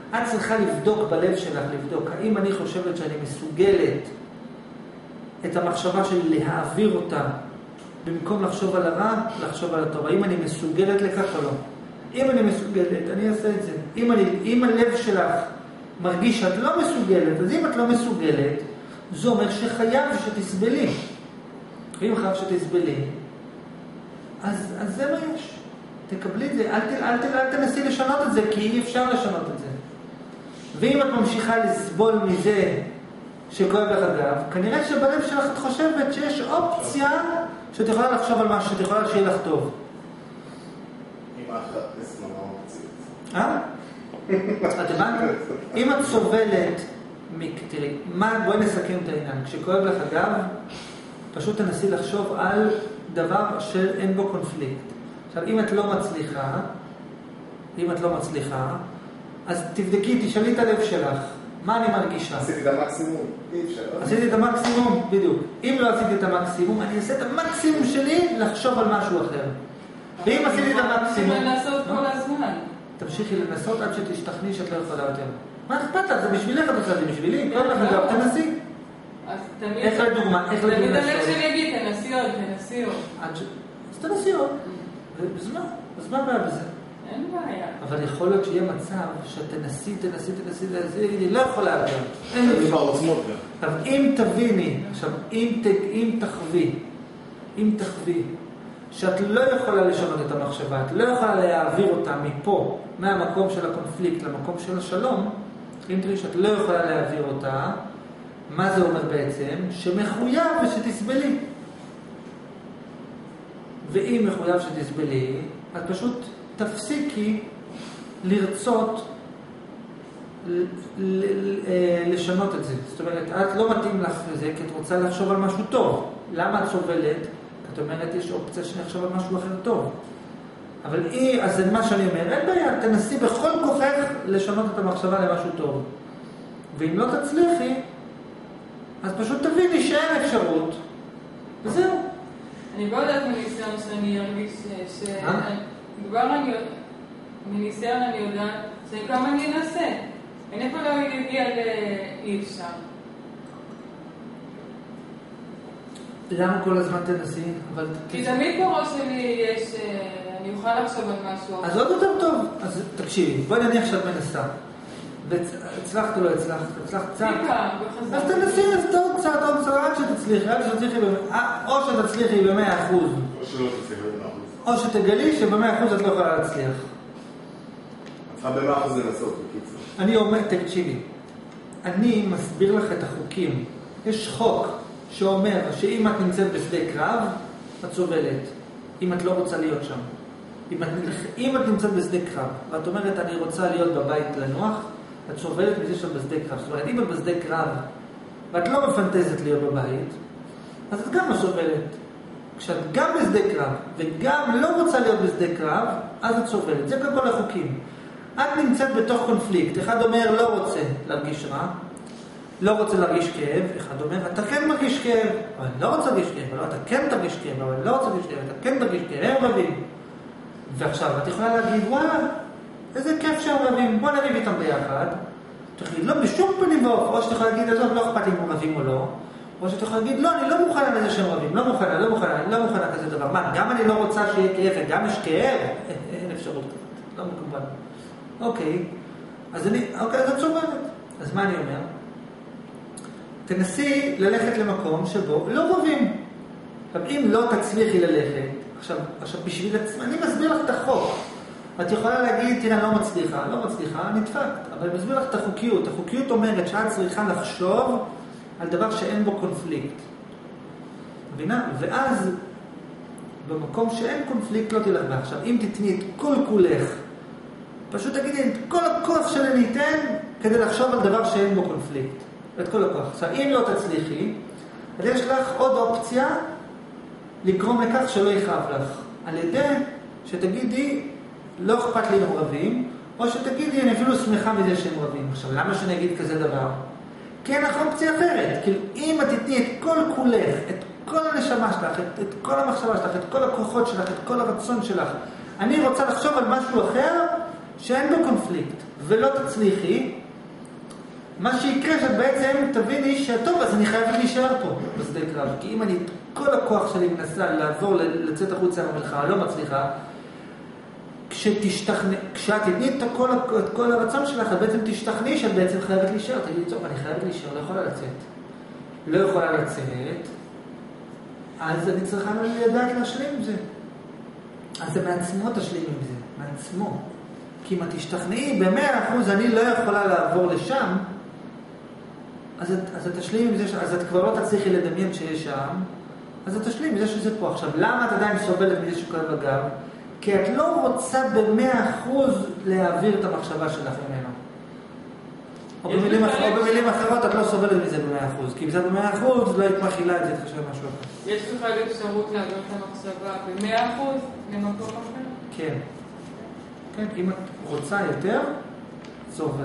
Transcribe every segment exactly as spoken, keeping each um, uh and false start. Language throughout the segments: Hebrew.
את צריכה לבדוק בלב שלך, לבדוק, האם אני חושבת שאני מסוגלת את המחשבה שלי להעביר אותה, במקום לחשוב על הרע, לחשוב על הטוב. האם אני מסוגלת לכך או לא? אם אני מסוגלת, אני אעשה את זה. אם, אני, אם הלב שלך מרגיש שאת לא מסוגלת, אז אם את לא מסוגלת, זה אומר שחייב שתסבלי. ואם חייב שתסבלי, אז, אז זה מה יש. תקבלי את זה, אל, אל, אל, אל תנסי לשנות את זה, כי אי אפשר לשנות את זה. ואם את ממשיכה לסבול מזה שכואב לך הגב, כנראה שבלב שלך את חושבת שיש אופציה שאת יכולה לחשוב על משהו, שאת יכולה שיהיה לך טוב. אם אחת נסממה אופציות. אה? את הבנת? אם את סובלת, תראי, בואי נסכם את העניין. כשכואב לך הגב, פשוט תנסי לחשוב על דבר שאין בו קונפליקט. עכשיו, אם את לא מצליחה, אם את לא מצליחה, אז תבדקי, תשאלי את הלב שלך, מה אני מרגישה? עשיתי את המקסימום, אי אפשר. עשיתי את המקסימום, בדיוק. אם לא עשיתי את המקסימום, אני אעשה את המקסימום שלי לחשוב על משהו אחר. ואם עשיתי את המקסימום... תמשיכי לנסות כל הזמן. תמשיכי לנסות עד שתשתכני שאת לא יכולה יותר. מה אכפת לך? זה בשבילך את עושה, זה בשבילי. כל לך אגב, תנסי. איך לדוגמה, איך לדוגמה? תמיד הלב שלי יגיד, תנסי עוד, תנסי עוד. אז תנסי עוד. אז מה? אז מה הבעיה בזה? אין בעיה. אבל יכול להיות שיהיה מצב שתנסי, תנסי, תנסי, תנסי, אני לא יכולה להגיע. אין לי בעוצמות גם. עכשיו, אם תביני, עכשיו, אם תחווי, אם תחווי, שאת לא יכולה לשנות את המחשבה, את לא יכולה להעביר אותה מפה, מהמקום של הקונפליקט למקום של השלום, אם תראי שאת לא יכולה להעביר אותה, מה זה אומר בעצם? שמחויב ושתסבלי. ואם מחויב שתסבלי, את פשוט תפסיקי לרצות לשנות את זה. זאת אומרת, את לא מתאים לך לזה, כי את רוצה לחשוב על משהו טוב. למה את סובלת? את אומרת, יש אופציה שנחשוב על משהו אחר טוב. אבל היא, אז זה מה שאני אומר, אין בעיה, תנסי בכל כוחך לשנות את המחשבה למשהו טוב. ואם לא תצליחי, אז פשוט תביני שאין אפשרות. וזהו. אני לא יודעת מניסיון שאני ארגיש ש... כבר אני... מניסיון אני יודעת שכמה אני אנסה. אני איפה לא יגיע לאי אפשר. למה כל הזמן תנסי? כי תמיד בראש שלי יש... אני אוכל לחשוב על משהו. אז עוד יותר טוב. אז תקשיבי, בואי נניח שאת מנסה. והצלחת או לא הצלחת? הצלחת קצת? אז תנסי עוד קצת, עוד קצת, עד שתצליחי, עד שתצליחי במאה... או שתצליחי במאה אחוז. או שלא תצליחי במאה אחוז. או שתגלי שבמאה אחוז את לא יכולה להצליח. את צריכה במאה אחוז לנסות, בקיצור. אני אומר, תקשיבי, אני מסביר לך את החוקים. יש חוק שאומר שאם את נמצאת בשדה קרב, את סובלת. אם את לא רוצה להיות שם. אם את, אם את נמצאת בשדה קרב, ואת אומרת, אני רוצה להיות בבית לנוח, את סובלת מזה שאת בשדה קרב. זאת אומרת, אם את בשדה קרב, ואת לא מפנטזת להיות בבית, אז את גם לא סובלת. כשאת גם בשדה קרב, וגם לא רוצה להיות בשדה קרב, אז את סובלת. זה כל החוקים. את נמצאת בתוך קונפליקט. אחד אומר, לא רוצה להרגיש רע, לא רוצה להרגיש כאב. אחד אומר, אתה כן מרגיש כאב, אבל אני לא רוצה להרגיש כאב, אבל אתה כן תרגיש כאב, אבל אני לא רוצה להרגיש כאב, אתה כן תרגיש כאב, הם רבים. ועכשיו, את יכולה להגיד, וואלה, איזה כיף שהם רבים, בוא נריב איתם ביחד. תגיד, לא, בשום פנים ואופן, או שאת יכולה להגיד, עזוב, לא אכפת לי אם הם רבים או לא, או שאת יכולה להגיד, לא, אני לא מוכנה לזה שהם רבים, לא מוכנה, לא מוכנה, אני לא מוכנה כזה דבר. מה, גם אני לא רוצה שיהיה כאב, וגם יש כאב? אין אפשרות כזאת, לא מקובל. אוקיי, אז אני, אוקיי, אז את סובלת. אז מה אני אומר? תנסי ללכת למקום שבו לא רבים. עכשיו, אם לא תצליחי ללכת, עכשיו, עכשיו בשביל עצמי, אני מסביר לך את החוק. את יכולה להגיד, תראה, לא מצליחה, לא מצליחה, נדפקת. אבל אני מסביר לך את החוקיות. החוקיות אומרת שאת צריכה לחשוב על דבר שאין בו קונפליקט. מבינה? ואז, במקום שאין קונפליקט, לא תלך בה. עכשיו, אם תתני את כל כולך, פשוט תגידי, את כל הכוח שלי ניתן כדי לחשוב על דבר שאין בו קונפליקט. את כל הכוח. עכשיו, אם לא תצליחי, אז יש לך עוד אופציה לגרום לכך שלא יכאב לך. על ידי שתגידי, לא אכפת לי אם רבים, או שתגידי, אני אפילו שמחה מזה שהם רבים. עכשיו, למה שאני אגיד כזה דבר? כי אין לך אופציה אחרת. כאילו, אם את תתני את כל כולך, את כל הנשמה שלך, את, את כל המחשבה שלך, את כל הכוחות שלך, את כל הרצון שלך, אני רוצה לחשוב על משהו אחר, שאין בו קונפליקט, ולא תצליחי, מה שיקרה שאת בעצם תביני שטוב, אז אני חייבת להישאר פה בשדה קרב. כי אם אני, כל הכוח שלי מנסה לעבור, לצאת החוצה למלחמה, לא מצליחה, כשתשתכנע, כשאת תתני את כל, את כל הרצון שלך, את בעצם תשתכנעי שאת בעצם חייבת להישאר. תגידי, טוב, אני חייבת להישאר, לא יכולה לצאת. לא יכולה לצאת, אז אני צריכה לדעת להשלים עם זה. אז זה מעצמו תשלים עם זה, מעצמו. כי אם את תשתכנעי, במאה אחוז אני לא יכולה לעבור לשם, אז את, אז את תשלים עם זה, אז את כבר לא תצליחי לדמיין שיש שם, אז את תשלים עם זה שזה פה. עכשיו, למה את עדיין סובלת מזה שכואב בגב? כי את לא רוצה במאה אחוז להעביר את המחשבה שלך ממנו. או במילים, או במילים אחרות את לא סובלת מזה במאה אחוז, כי אם זה במאה אחוז לא היית מכילה את זה, תחשב משהו אחר. יש לך אפשרות להעביר את המחשבה במאה אחוז למקום אחר? כן. כן, אם את רוצה יותר, זה עובר.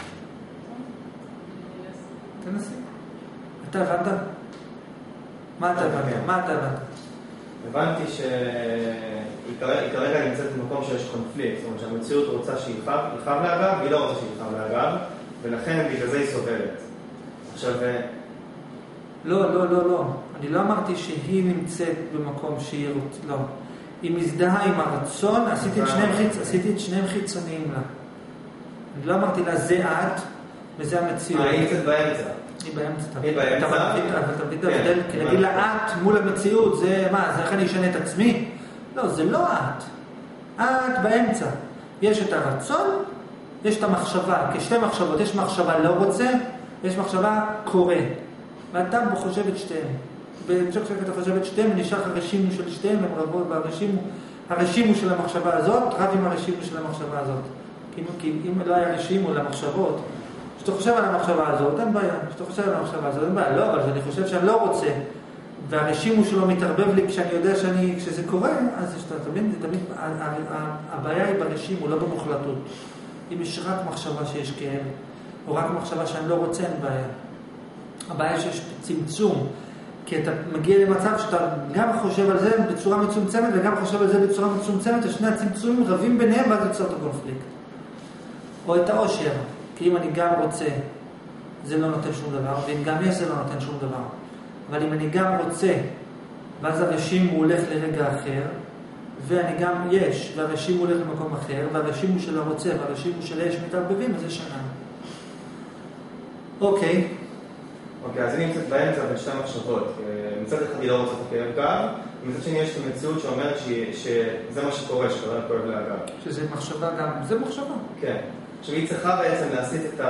תנסי. אתה הבנת? מה אתה הבנת? מה אתה הבנת? הבנתי שהיא כרגע נמצאת במקום שיש קונפליקט, זאת אומרת שהמציאות רוצה שיכאב לאגב, והיא לא רוצה שיכאב לאגב, ולכן בגלל זה היא סובלת. עכשיו... לא, לא, לא, לא. אני לא אמרתי שהיא נמצאת במקום שהיא רוצה, לא. היא מזדהה עם הרצון, עשיתי את שניהם, חיצ... עשיתי את שניהם חיצוניים לה. אני לא אמרתי לה, זה את, וזה המציאות. מה, היא נמצאת באמצע? היא באמצע. היא באמצע? אבל אתה מבין, ההבדל, כי להגיד לה את מול המציאות, זה מה, זה איך אני אשנה את עצמי? לא, זה לא את. את באמצע. יש את הרצון, יש את המחשבה, כשתי מחשבות, יש מחשבה לא רוצה, יש מחשבה קורא. ואתה חושב את שתיהם. בצ'וק שאתה חושב את שתיהם, נשאר הרשימו של שתיהם, הם רבות, והרשימו, הרשימו של המחשבה הזאת, רב עם הרשימו של המחשבה הזאת. כי, כי אם לא היה רשימו למחשבות, כשאתה חושב על המחשבה הזאת, אין בעיה. כשאתה חושב על המחשבה הזאת, אין בעיה. לא, אבל אני חושב שאני לא רוצה, והרשימו שלו מתערבב לי כשאני יודע שאני, כשזה קורה, אז יש תמיד, תמיד, הבעיה היא ברשימו, לא במוחלטות. אם יש רק מחשבה שיש כאב, או רק מחשבה שאני לא רוצה, אין בעיה. הבעיה שיש צמצום, כי אתה מגיע למצב שאתה גם חושב על זה בצורה מצומצמת, וגם חושב על זה בצורה מצומצמת, ושני הצמצומים רבים ביניהם, ואז יוצר את הקונפליקט. או את העושר, כי אם אני גם רוצה, זה לא נותן שום דבר, ואם גם יש, זה לא נותן שום דבר. אבל אם אני גם רוצה, ואז הרשים הוא הולך לרגע אחר, ואני גם יש, והרשים הוא הולך למקום אחר, והרשים הוא של הרוצה, והרשים הוא של יש מתערבבים, אז זה שנה. אוקיי. אוקיי, אז אני נמצאת באמצע בין שתי מחשבות. מצד אחד היא לא רוצה את הכאב גב, ומצד שני יש את המציאות שאומרת שזה מה שקורה, שקורה כואב לאגב. שזה מחשבה גם, זה מחשבה. כן. עכשיו היא צריכה בעצם להסיט את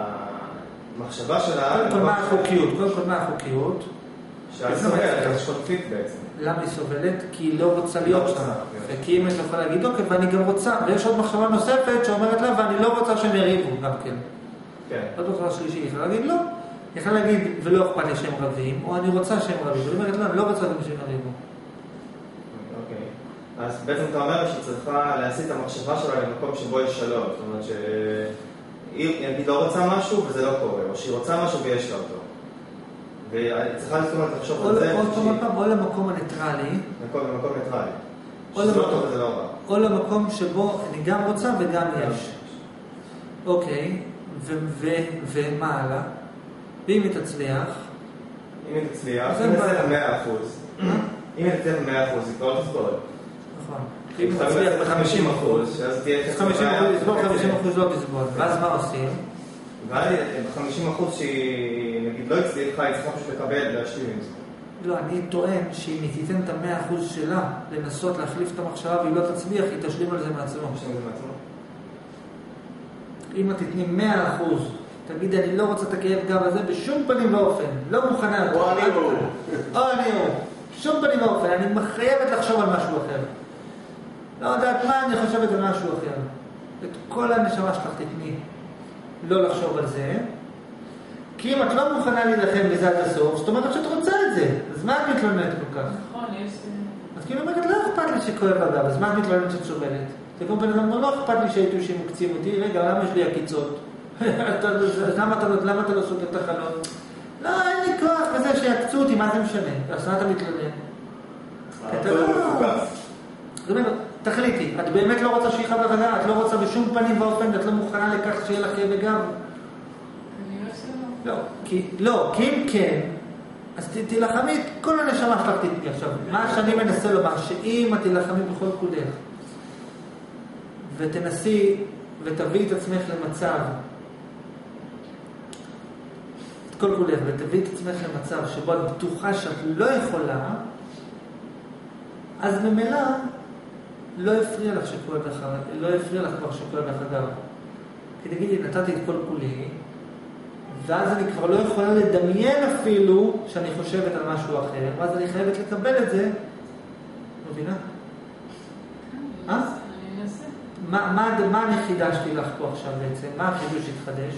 המחשבה שלה... קודם כל מה החוקיות? קודם כל מה החוקיות? שאת סובלת, יש קונפליקט בעצם. למה היא סובלת? כי היא לא רוצה להיות שם. וכי אם את יכולה להגיד, אוקיי, ואני גם רוצה, ויש עוד מחשבה נוספת שאומרת לה, ואני לא רוצה שהם יריבו, גם כן. כן. עוד מחשבה שלישית, היא יכולה להגיד, לא. היא יכולה להגיד, ולא אכפת לי שהם רבים, או אני רוצה שהם רבים. והיא אומרת, לא, אני לא רוצה גם שהם יריבו. אוקיי. אז בעצם אתה אומר שהיא צריכה להסיט את המחשבה שלה למקום שבו יש שלום. זאת אומרת שהיא לא רוצה משהו וזה לא קורה, או שהיא רוצה משהו ויש לה אותו. והיא צריכה לסתום לחשוב על זה. או למקום הניטרלי. למקום ניטרלי. שזה לא טוב וזה לא רע. או למקום שבו אני גם רוצה וגם יש. אוקיי, ומה הלאה? ואם היא תצליח? אם היא תצליח, אם היא תצליח מאה אחוז. אם היא תצליח מאה אחוז, היא כבר לא תסבול. נכון. אם היא תצליח ב-חמישים אחוז, אז תהיה חמישים אחוז לסבול, חמישים אחוז לא תסבול. ואז מה עושים? ואז ב-חמישים אחוז שהיא, נגיד, לא הצליחה, היא צריכה פשוט לקבל, להשלים עם זה. לא, אני טוען שאם היא תיתן את המאה אחוז שלה לנסות להחליף את המחשבה והיא לא תצליח, היא תשלים על זה מעצמו. תשלים על זה מעצמו. אם את תתני מאה אחוז, תגיד, אני לא רוצה את הכאב גב הזה בשום פנים ואופן, לא מוכנה. או אני הוא. או אני הוא. שום פנים ואופן, אני מחייבת לחשוב על משהו אחר. לא יודעת מה, אני חושבת על משהו אחר. את כל הנשמה שלך תתני. לא לחשוב על זה. כי אם את לא מוכנה להילחם בזה עד הסוף, זאת אומרת שאת רוצה את זה. אז מה את מתלוננת כל כך? נכון, יש... אז כאילו אומרת, לא אכפת לי שכואב אגב, אז מה את מתלוננת שאת סובלת? זה כמו בן אדם, לא אכפת לי שהייתו שמוקצים אותי, רגע, למה יש לי עקיצות? למה אתה לא סוגר את החלון? לא, אין לי כוח בזה שיקצו אותי, מה זה משנה? אז מה אתה מתלונן? זאת אומרת, תחליטי, את באמת לא רוצה שיחה בגדה, את לא רוצה בשום פנים ואופן, את לא מוכנה לכך שיהיה לך כאבי גב? אני לא שלא. לא, כי, לא, כי אם כן, אז תלחמי את כל הנשמה שלך תתני. עכשיו, מה שאני מנסה לומר, שאם את תלחמי בכל כולך, ותנסי ותביאי את עצמך למצב, את כל כולך, ותביאי את עצמך למצב שבו את בטוחה שאת לא יכולה, אז ממילא לא יפריע לך שכואב לך, לא יפריע לך כבר שכואב לך הגב. כי תגידי, נתתי את כל כולי, ואז אני כבר לא יכולה לדמיין אפילו שאני חושבת על משהו אחר, ואז אני חייבת לקבל את זה. מבינה? אני אה? אנסה. מה, מה, מה אני חידשתי לך פה עכשיו בעצם? מה החידוש התחדש?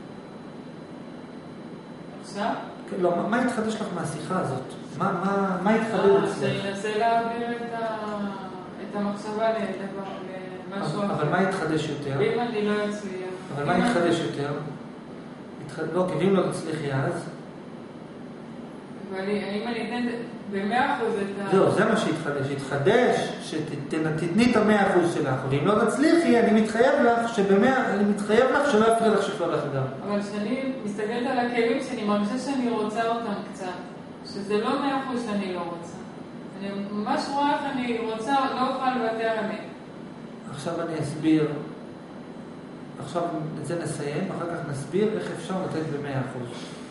עכשיו? לא, מה, מה התחדש לך מהשיחה הזאת? מה, מה, מה התחדש אה, אצלך? שאני אנסה להעביר את ה- את המחשבה לדבר, למשהו אחר. אבל מה התחדש יותר? ואם אני לא אצליח. אבל מה התחדש יותר? התח- לא, כי אם לא תצליחי אז, ואני, האם אני אתן במאה אחוז את ה... זהו, זה מה שהתחדש. התחדש שתתני את המאה אחוז שלך, ואם לא תצליחי, אני מתחייב לך שבמאה, אני מתחייב לך שלא יפריע לך שכבר לך גם. אבל כשאני מסתכלת על הכאבים שאני מרגישה שאני רוצה אותם קצת, שזה לא מאה אחוז שאני לא רוצה. אני ממש רואה איך אני רוצה, לא אוכל לוותר עליהם. עכשיו אני אסביר, עכשיו את זה נסיים, אחר כך נסביר איך אפשר לתת במאה אחוז.